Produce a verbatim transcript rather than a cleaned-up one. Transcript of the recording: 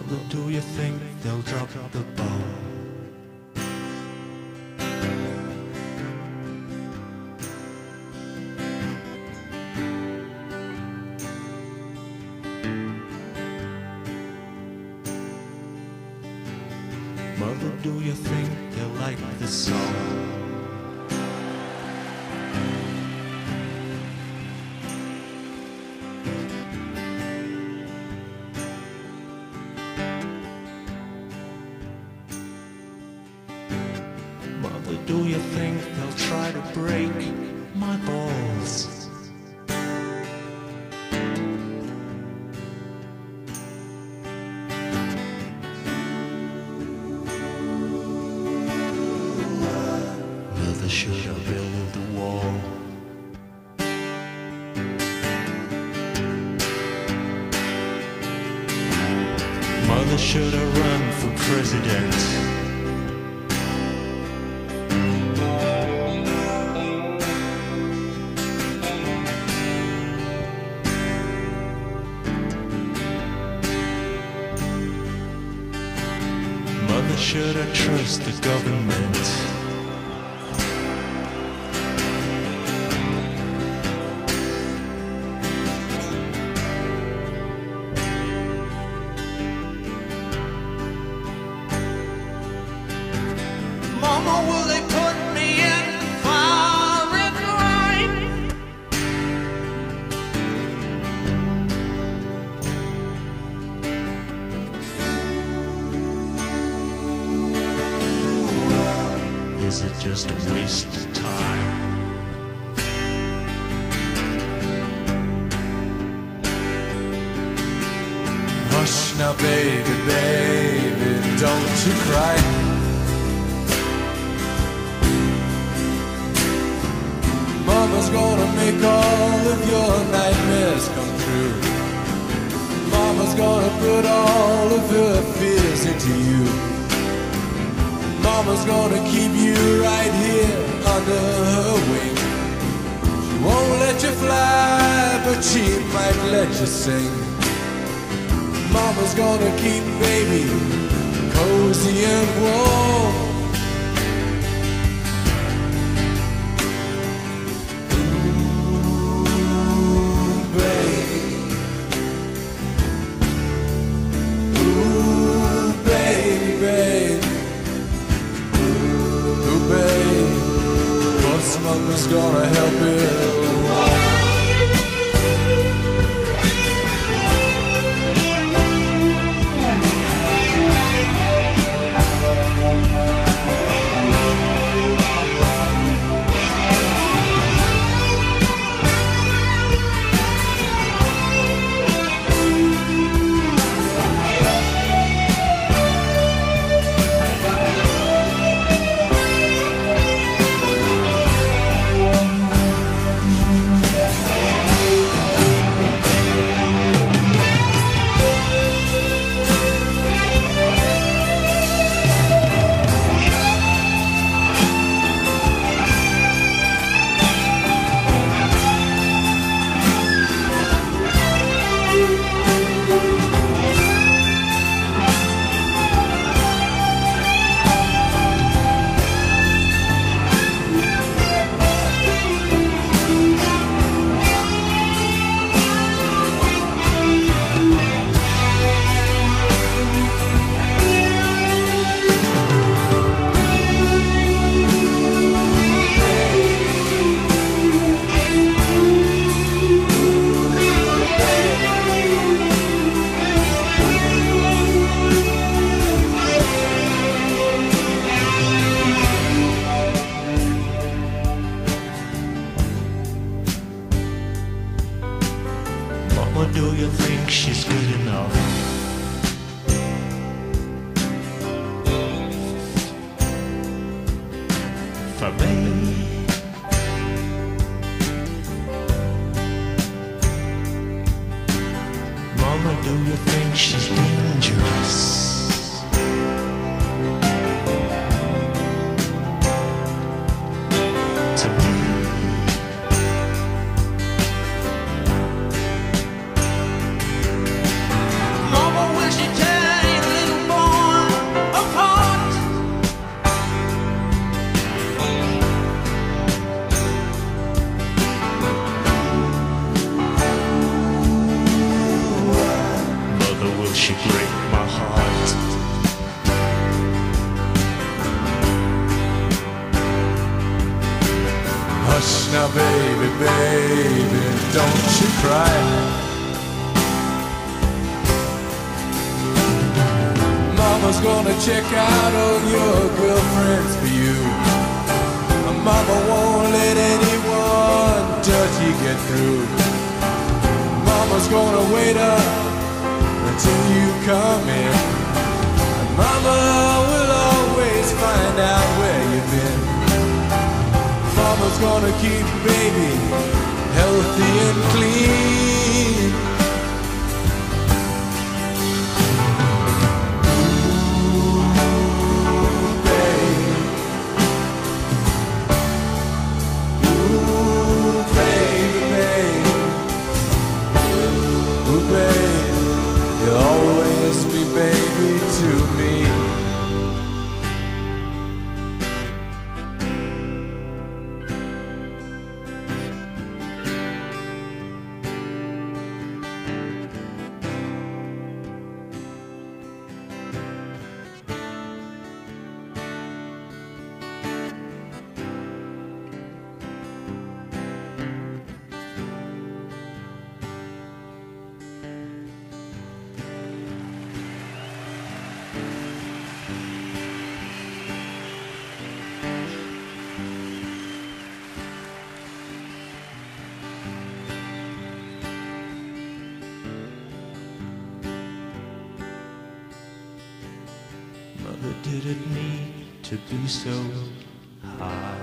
Mother, do you think they'll drop the ball? Mother, do you think they'll like the song? Mother, do you think they'll try to break my balls? Mother, should I build a wall? Mother, should I run for president? Mother, should I trust the government? Mama, will they put me in the firing line? Is it just a waste of time? Hush now, baby, baby, don't you cry. Mama's gonna make all of your nightmares come true. Mama's gonna put all of her fears into you. Mama's gonna keep you right here under her wing. She won't let you fly, but she might let you sing. Mama's gonna keep baby cozy and warm. Mama's gonna help it. Or do you think she's good enough? For me? Mama, do you think she's dangerous? To me? Mama, will she tell you she break my heart? Hush now, baby, baby, don't you cry. Mama's gonna check out all your girlfriends for you. Mama won't let anyone dirty get through. Mama's gonna wait up until you come in. And Mama will always find out where you've been. Mama's gonna keep baby healthy and clean. You'll always be baby to me. Mother didn't need to be so high.